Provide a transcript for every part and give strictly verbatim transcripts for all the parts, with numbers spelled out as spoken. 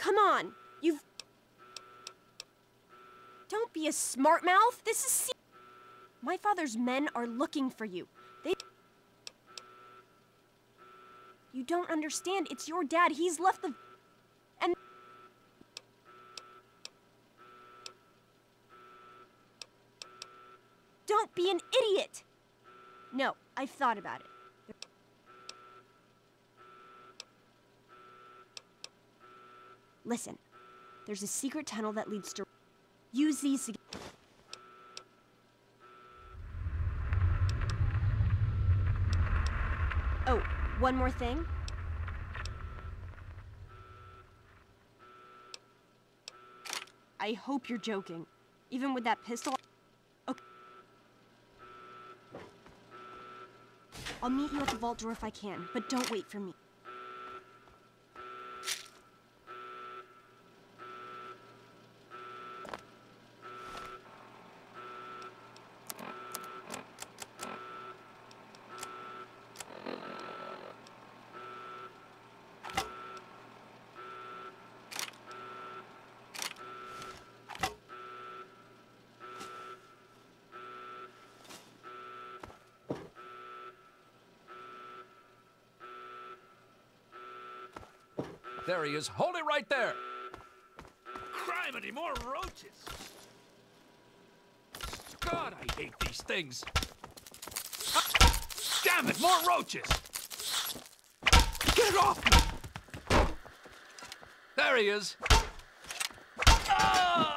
come on. You've... Don't be a smart mouth. This is se- My father's men are looking for you. They... You don't understand. It's your dad. He's left the... And... Don't be an idiot. No, I've thought about it. Listen, there's a secret tunnel that leads to... Use these to... Oh, one more thing. I hope you're joking. Even with that pistol... Okay. I'll meet you at the vault door if I can, but don't wait for me. There he is. Hold it right there. Criminy, more roaches. God, I hate these things. Ah, damn it, more roaches. Get off me. There he is. Ah!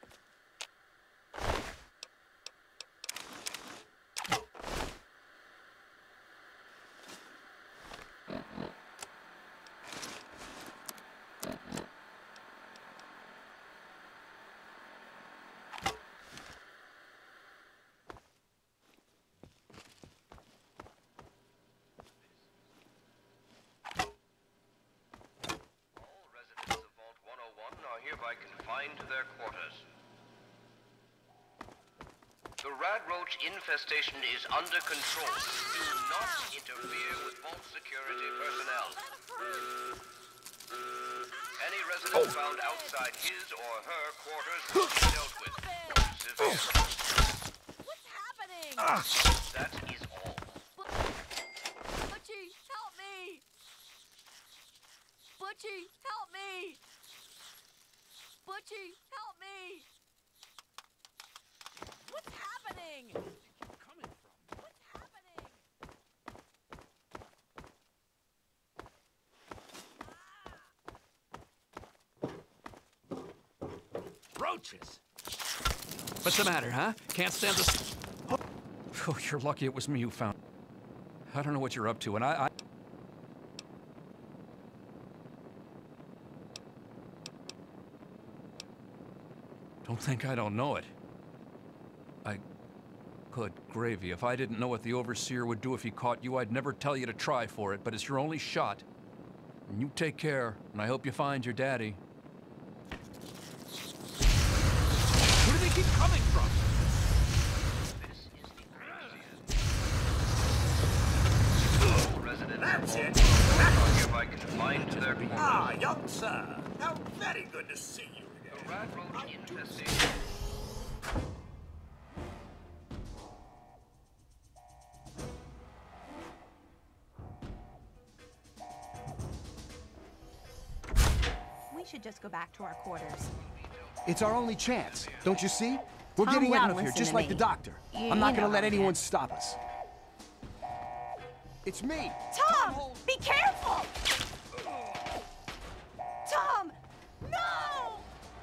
Hereby confined to their quarters. The rad roach infestation is under control. Do not interfere with vault security personnel. Any resident oh. found outside his or her quarters will be dealt with. Severe. What's happening? Ah. That is all. Butchie, help me! Butchie, help me! Butchie, help me! What's happening? Where's he coming from? What's happening? Roaches? What's the matter, huh? Can't stand this. Oh, you're lucky it was me who found. I don't know what you're up to, and I... I... Don't think I don't know it. I... Good gravy. If I didn't know what the Overseer would do if he caught you, I'd never tell you to try for it, but it's your only shot. And you take care, and I hope you find your daddy. Where do they keep coming from? That's it! Hereby confined to their quarters. Ah, young sir. How very good to see you again. The rad roach infestation. We should just go back to our quarters. It's our only chance, don't you see? We're Tom getting out wouldn't of here, listen just to like me. the doctor. You- I'm not you gonna know let how anyone it is. stop us. It's me! Tom! Be careful! Tom! No!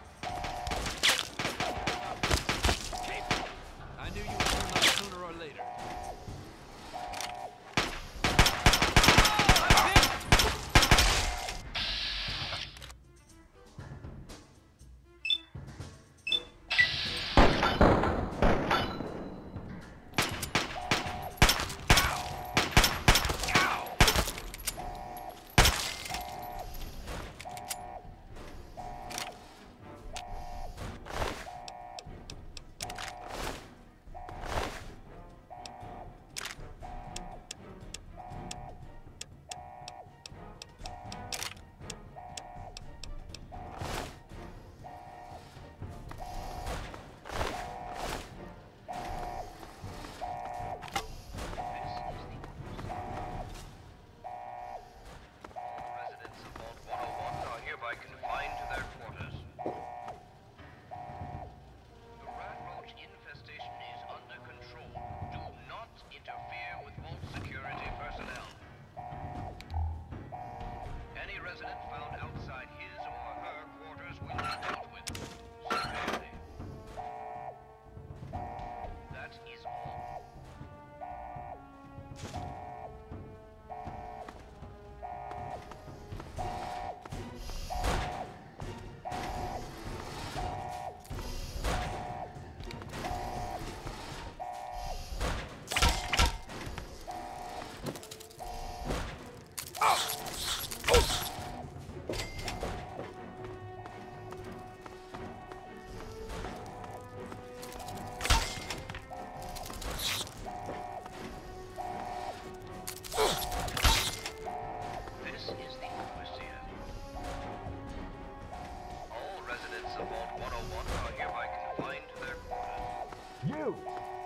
I knew you would turn up sooner or later.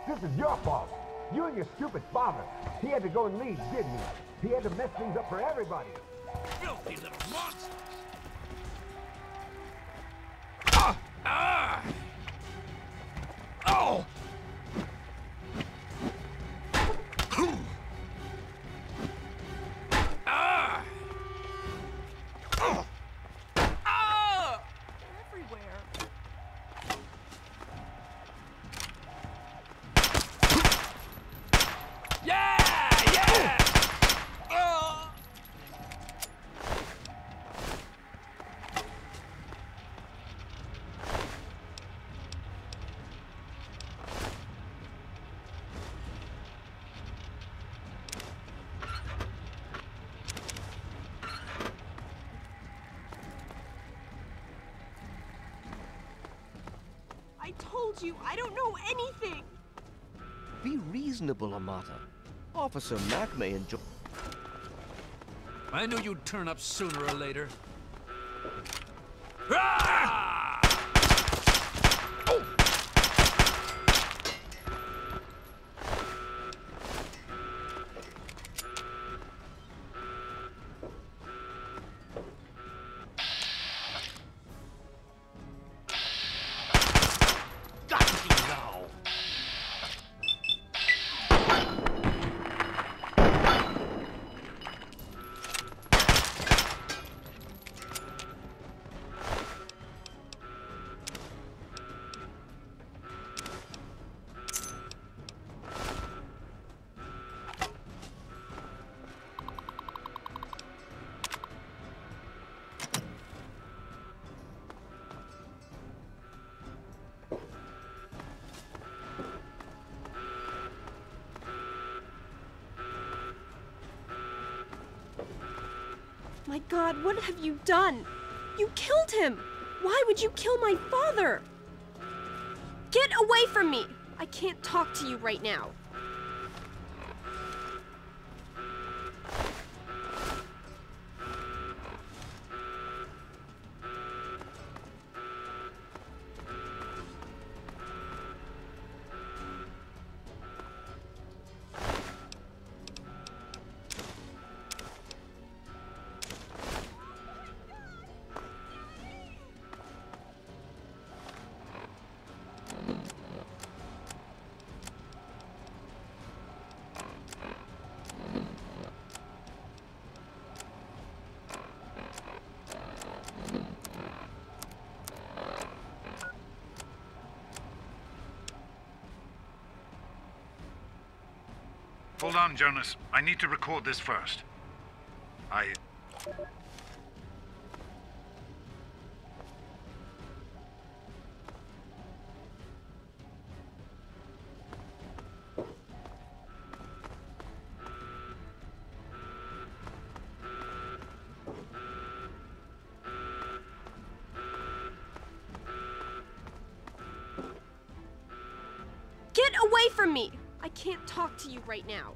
This is your fault. You and your stupid father. He had to go and leave, didn't he? He had to mess things up for everybody. Filthy little monsters! Ah! Ah! Oh! Ah! Oh! Ah! Everywhere. Yeah! Yeah! Oh! I told you, I don't know anything! Be reasonable, Amata. Officer Mack may enjoy... I knew you'd turn up sooner or later. Ah! Oh! Got you now! My God, what have you done? You killed him! Why would you kill my father? Get away from me! I can't talk to you right now. Hold on, Jonas. I need to record this first. I... Get away from me! I can't talk to you right now.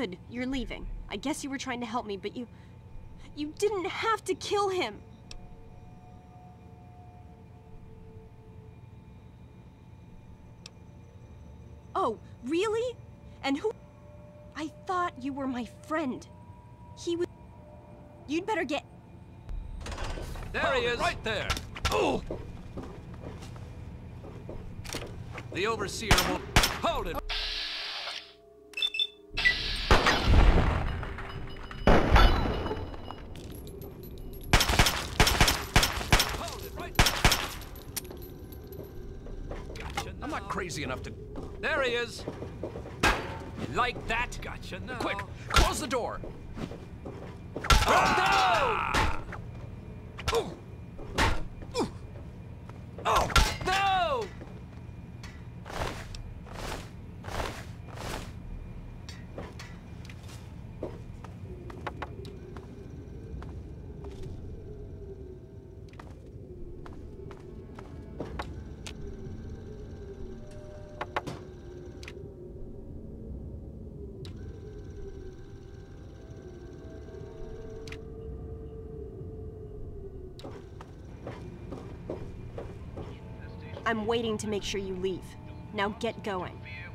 Good, you're leaving. I guess you were trying to help me, but you... You didn't have to kill him! Oh, really? And who... I thought you were my friend. He was... You'd better get... There he is! Right there! Oh! The Overseer will... Hold it! Hold it, right there! Gotcha now. I'm not crazy enough to... There he is! Like that? Gotcha now. Quick! Close the door! Ah! No! Oh! Oh! No! I'm waiting to make sure you leave. Now get going.